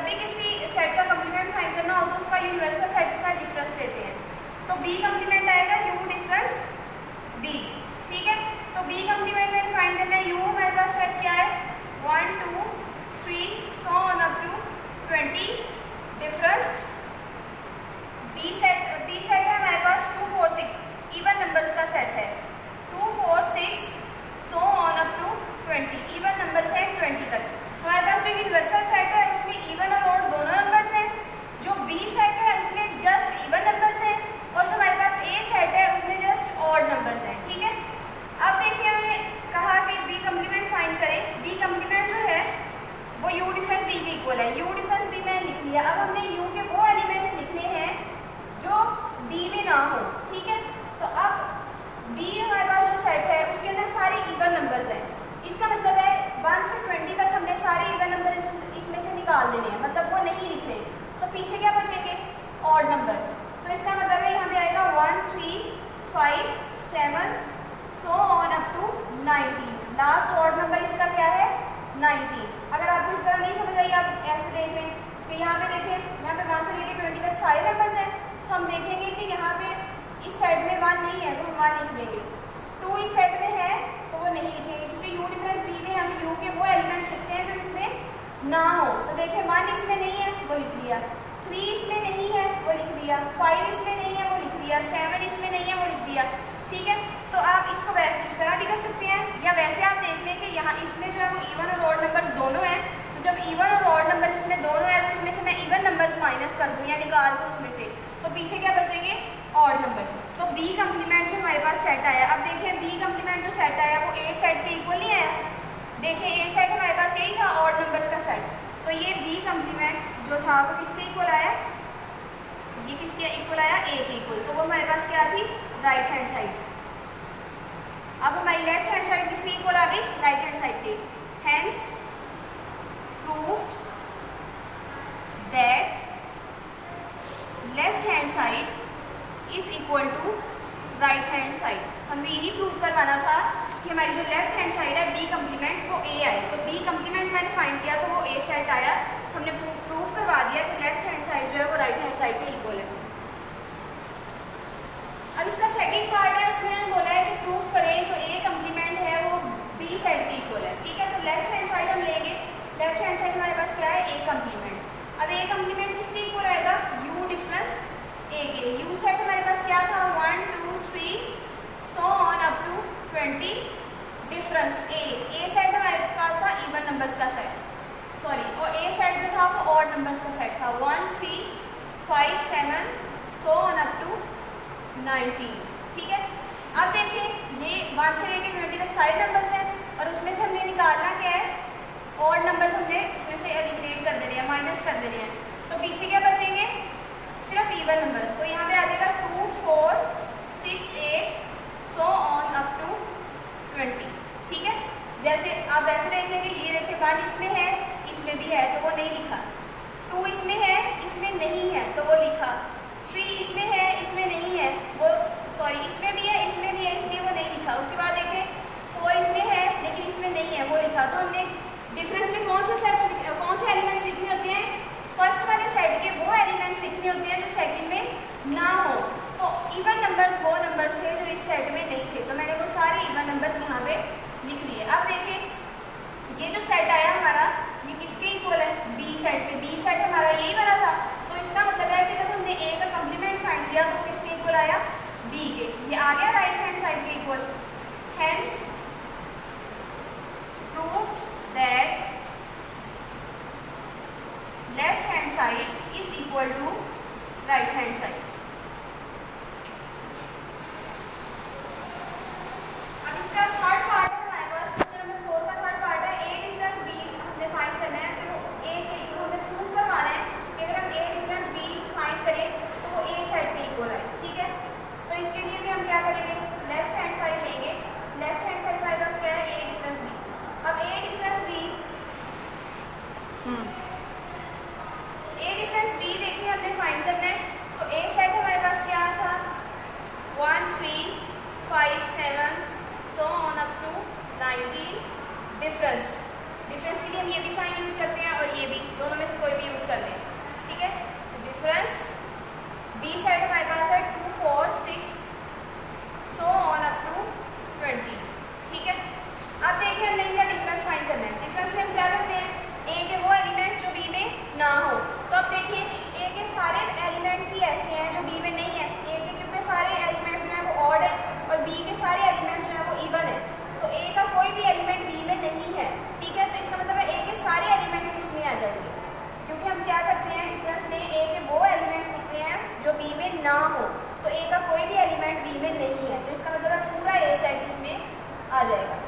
भी किसी सेट का कम्प्लीमेंट फाइंड करना हो तो उसका यूनिवर्सल सेट के साथ डिफरेंस लेते हैं। तो बी कम्प्लीमेंट आएगा यू डिफरेंस बी, ठीक है। तो बी कम्प्लीमेंट में फाइंड करना है, यू हमारे पास सेट क्या है 1 2 3 so on up to 20, difference B set है हमारे पास 2 4 6, इवन नंबर्स का सेट है 2 4 6 so on up to 20, even numbers हैं 20 तक। हमारे पास जो यूनिवर्सल सेट है उसमें इवन और ऑड दोनों नंबर्स हैं, जो बी सेट है उसमें जस्ट इवन नंबर्स हैं, और जो हमारे पास ए सेट है उसमें जस्ट ऑड नंबर्स हैं, ठीक है। अब देखिए हमने कहा कि बी कम्प्लीमेंट फाइंड करें। बी कम्प्लीमेंट जो है वो यू डिफरेंस बी के इक्वल है, यू डिफरेंस बी मैंने लिख लिया। अब हमने यू के वो एलिमेंट्स लिखने हैं जो डी में ना हो, ठीक है। तो अब बी हमारे पास जो सेट है उसके अंदर सारे इवन नंबर्स हैं, इसका मतलब है 1 से 20 तक हमने सारे इवन नंबर इसमें से निकाल देने हैं, मतलब वो नहीं लिखने। तो पीछे क्या बचेंगे ऑड नंबर्स। तो इसका मतलब है यहाँ पे आएगा 1 3 5 7 so on up to 19, last odd number इसका क्या है 19। अगर आपको इस तरह नहीं समझ आई आप ऐसे देख लें कि यहाँ पे देखें, यहाँ पे 1 से लेकर 20 तक सारे नंबर्स हैं, तो हम देखेंगे कि यहाँ पे इस सेट में 1 नहीं है तो हम 1 लिख देंगे, 2 इस सेट में है तो वो नहीं लिखेंगे, क्योंकि यू डिफरेंस बी में हम यू के वो एलिमेंट्स लिखते हैं जो इसमें ना हो। तो देखिए 1 इसमें नहीं है वो लिख दिया, 3 इसमें नहीं है वो लिख दिया, 5 इसमें नहीं है वो लिख दिया, 7 इसमें नहीं है वो लिख दिया, ठीक है। तो आप इसको वैसे इस तरह भी कर सकते हैं, या वैसे आप देख लें कि यहाँ इसमें जो है वो इवन और ऑड नंबर्स दोनों हैं। तो जब इवन और ऑड नंबर इसमें दोनों है तो इसमें से मैं इवन नंबर्स माइनस कर दूँ या निकाल दूँ उसमें से, तो पीछे क्या बचेंगे ऑड नंबर्स। तो बी कम्प्लीमेंट जो हमारे पास सेट आया, अब देखिए बी कम्प्लीमेंट जो सेट आया वो ए सेट के इक्वल नहीं आया। देखिए ए सेट हमारे पास यही था ऑड नंबर्स का सेट, तो ये बी कम्प्लीमेंट जो था वो किसके इक्वल आया, ये किसके इक्वल आया ए के इक्वल। तो वो हमारे पास क्या थी राइट हैंड साइड। अब हमारी लेफ्ट हैंड साइड किसके इक्वल आ गई राइट हैंड साइड के। Hence proved that left hand side is equal to right hand side. हमने यही प्रूव करवाना था कि हमारी जो लेफ्ट हैंड साइड है बी कम्प्लीमेंट वो ए आए। तो बी कम्प्लीमेंट मैंने फाइंड किया तो वो ए सेट आया, हमने प्रूव करवा दिया कि लेफ्ट हैंड साइड जो है वो राइट हैंड साइड के इक्वल है। अब इसका सेकंड पार्ट है, उसमें मैंने बोला है कि प्रूफ करें जो ए कम्प्लीमेंट है वो बी सेट के इक्वल है, ठीक है। तो लेफ्ट हैंड साइड हम लेंगे, लेफ्ट हैंड साइड हमारे पास क्या है ए कम्प्लीमेंट। अब ए कम्प्लीमेंट किसके इक्वल आएगा यू डिफरेंस ए के। यू सेट हमारे पास क्या था 1 2 3 so on up to 20, difference A set हमारे पास था इवन नंबर्स का सेट, सॉरी, और ए सेट जो था वो ऑड नंबर्स का सेट था 1 3 5 7 सो ऑन अप टू 19, ठीक है। अब देखिए ये 1 से लेकर 20 तक सारे नंबर्स हैं और उसमें से हमने निकालना क्या है ऑड नंबर्स, हमने उसमें से एलिमिनेट कर देने हैं, माइनस कर देने हैं। तो पीछे क्या बचेंगे सिर्फ इवन नंबर्स। तो यहाँ पे आ जाएगा 2 4 6 8 सो ऑन अप टू 20, ठीक है। जैसे आप वैसे देख लेंगे, ये देखिए 1 इसमें है इसमें भी है तो वो नहीं लिखा, 2 इसमें है इसमें नहीं है तो वो लिखा, 3 इसमें है इसमें नहीं है वो, सॉरी इसमें भी है इसमें भी है इसलिए वो नहीं लिखा। उसके बाद देखिए 4 इसमें है लेकिन इसमें नहीं है वो लिखा। तो हमने डिफरेंस में कौन से एलिमेंट्स लिखने होते हैं, फर्स्ट वाले सेट के वो एलिमेंट्स लिखने होते हैं जो सेकंड में ना हो। तो इवन नंबर्स वो नंबर्स थे जो इस सेट में नहीं थे, तो मैंने वो सारे इवन नंबर्स यहाँ पे लिख लिए। अब देखिए ये जो सेट आया हमारा ये किसके इक्वल है बी सेट पे। बी सेट हमारा यही वाला था, तो इसका मतलब है कि जब हमने ए का कम्प्लीमेंट फाइंड किया तो किसके इक्वल आया बी के, ये आ गया राइट हैंड साइड के equal. Hence proved that left hand side is equal to right hand side. अब इसका थर्ड पार्ट है हमारे पास, क्वेश्चन नंबर 4 का थर्ड पार्ट है ए डिफरेंस बी हमने फाइंड करना है। तो ए के इक्वल हमें प्रूव करवाना है कि अगर हम ए डिफरेंस बी फाइंड करें तो वो ए सेट के इक्वल है, ठीक है। तो इसके लिए भी हम क्या करेंगे लेफ्ट हैंड साइड लेंगे, लेफ्ट हैंड साइड हमारे पास क्या है ए डिफरेंस बी। अब ए डिफरेंस बी देखिए हमने फाइंड करना है। तो ए सेट हमारे पास क्या था 1 3 5 7 so on up to 19, difference के लिए हम ये भी साइन यूज करते हैं और ये भी, दोनों में से कोई भी यूज कर लें, ठीक है। डिफरेंस बी साइड हमारे पास है 2, 4, 6 सो ऑन अप टू 20, ठीक है। अब देखिए हमने इनका डिफरेंस फाइंड करना है। डिफरेंस में हम क्या करते हैं, ए के वो एलिमेंट्स जो बी में ना हो। तो अब देखिए ए के सारे एलिमेंट्स ही ऐसे हैं जो बी में नहीं है। ए के क्योंकि सारे एलिमेंट्स जो हैं वो ऑड है और बी के सारे एलिमेंट्स जो हैं वो इवन है, तो ए का कोई भी एलिमेंट बी में नहीं है, ठीक है। तो इसका मतलब है ए के सारे एलिमेंट्स इसमें आ जाएंगे, क्योंकि हम क्या करते हैं डिफरेंस में ए के वो एलिमेंट्स लिखते हैं जो बी में ना हो। तो ए का कोई भी एलिमेंट बी में नहीं है, तो इसका मतलब है पूरा ए सेट इसमें आ जाएगा।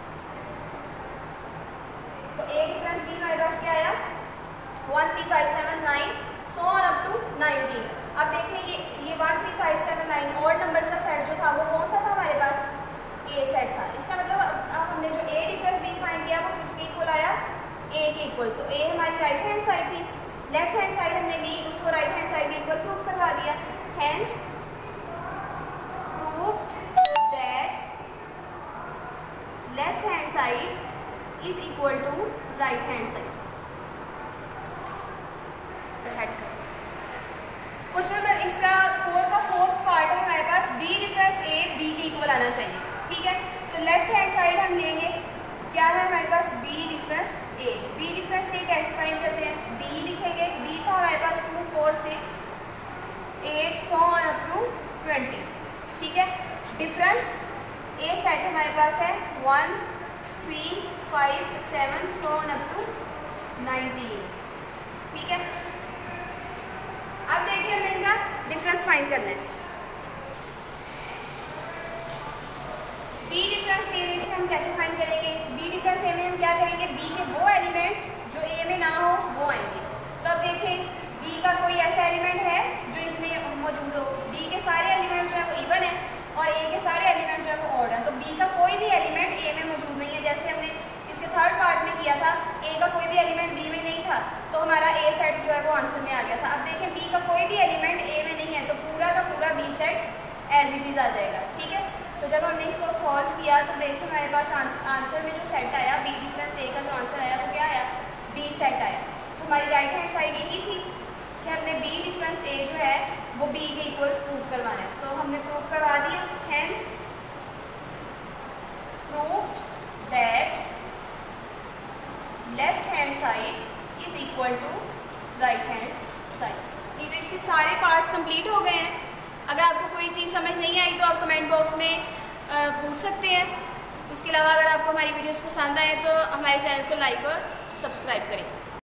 तो ए डिफरेंस बी हमारे पास क्या आया 1, 3, 5, 7, 9 सो ऑन अप टू 19। अब देखें ये 1, 3, 5, 7, 9 ऑड नंबर्स का सेट जो था वो कौन सा था हमारे पास, ए सेट था। इसका मतलब हमने जो ए डिफरेंस बी फाइंड किया वो किसके इक्वल आया, ए के इक्वल। तो ए हमारी राइट हैंड साइड थी, लेफ्ट हैंड साइड हमने ली, उसको राइट हैंड साइड के इक्वल प्रूफ करवा दिया। Hence proved that left hand side is equal to right hand side. Set कर क्वेश्चन नंबर इसका 4 का 4th पार्ट है हमारे पास, बी डिफरेंस ए बी के इक्वल आना चाहिए, ठीक है। तो लेफ्ट हैंड साइड हम लेंगे, क्या है हमारे पास B difference A. B difference A कैसे फाइंड करते हैं, बी लिखेंगे, बी था हमारे पास 2, 4, 6, 8 सो ऑन अप टू 20, ठीक है। डिफरेंस ए सेट हमारे पास है 1, 3, 5, 7 सो ऑन अप टू 19, ठीक है। अब देखिए हमने इनका डिफरेंस फाइंड करना है। बी डिफरेंस ए देखिए हम कैसे फाइंड करेंगे, बी डिफरेंस ए में हम क्या करेंगे, बी के वो एलिमेंट्स जो ए में ना हो वो आएंगे। तो अब देखें बी का कोई ऐसा एलिमेंट है जो इसमें मौजूद हो, बी के सारे एलिमेंट जो है वो इवन है और ए के सारे एलिमेंट जो है वो ऑड है। तो बी का कोई भी एलिमेंट ए में मौजूद नहीं है, जैसे हमने इसके 3rd पार्ट में किया था, ए का कोई भी एलिमेंट बी में नहीं था, तो हमारा ए सेट जो है वो आंसर में आ गया था। अब देखें बी का कोई भी एलिमेंट ए में नहीं है, तो पूरा का पूरा B set as it is आ जाएगा, ठीक है। तो जब हमने इसको सॉल्व किया तो देखिए हमारे पास आंसर में जो सेट आया, बी डिफरेंस ए का जो आंसर आया वो क्या आया, बी सेट आया। तो हमारी राइट हैंड साइड यही थी कि हमने बी डिफरेंस ए जो है वो बी के इक्वल प्रूव करवाना है, तो हमने प्रूव करवा दिया। Hence proved that left hand side is equal to right hand side. जी तो इसके सारे पार्ट्स कंप्लीट हो गए हैं। अगर आपको कोई चीज़ समझ नहीं आई तो आप कमेंट बॉक्स में पूछ सकते हैं। उसके अलावा अगर आपको हमारी वीडियोस पसंद आए तो हमारे चैनल को लाइक और सब्सक्राइब करें।